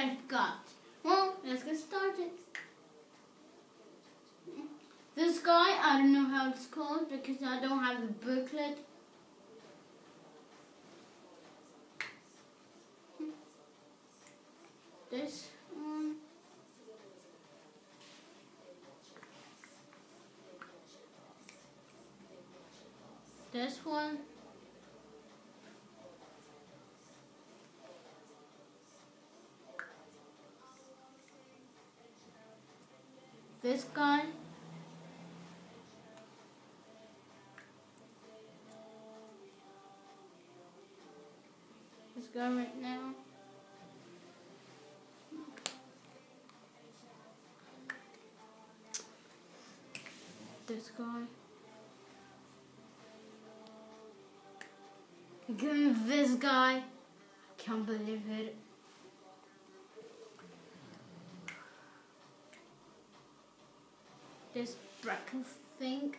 I've got. Well, let's get started. This guy, I don't know how it's called because I don't have the booklet. This one. This one. This guy. This guy right now. This guy. Again, this guy. I can't believe it. This bracket thing.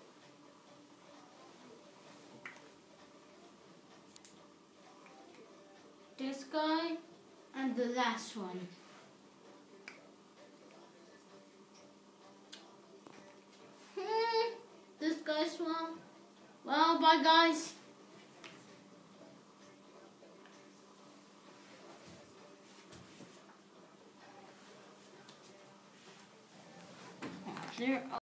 This guy. And the last one. This guy's one. Well, bye guys. There